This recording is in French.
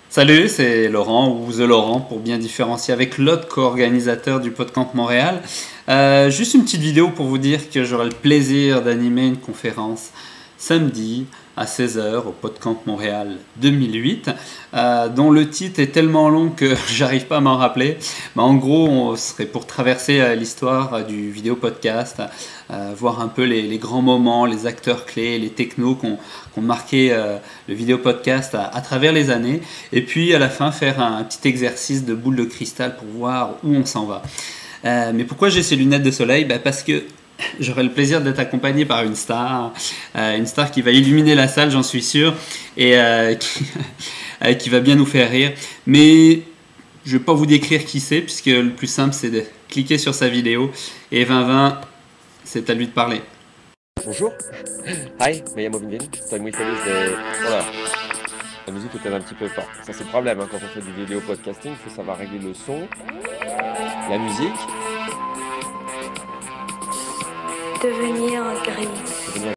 Salut, c'est Laurent ou The Laurent pour bien différencier avec l'autre co-organisateur du PodCamp Montréal. Juste une petite vidéo pour vous dire que j'aurai le plaisir d'animer une conférence samedi à 16h au PodCamp Montréal 2008, dont le titre est tellement long que j'arrive pas à m'en rappeler. Mais en gros, on serait pour traverser l'histoire du vidéo podcast, voir un peu les grands moments, les acteurs clés, les technos qui ont marqué le vidéo podcast à travers les années. Et puis à la fin, faire un petit exercice de boule de cristal pour voir où on s'en va. Mais pourquoi j'ai ces lunettes de soleil? Parce que j'aurai le plaisir d'être accompagné par une star qui va illuminer la salle, j'en suis sûr, et qui va bien nous faire rire. Mais je ne vais pas vous décrire qui c'est, puisque le plus simple, c'est de cliquer sur sa vidéo. Et 2020, c'est à lui de parler. Bonjour. Hi, me llamo Vinvin. Estoy muy feliz de... Voilà. La musique est un petit peu forte. Ça, c'est le problème, hein, quand on fait du vidéo podcasting. Il faut savoir régler le son, la musique. Devenir gris.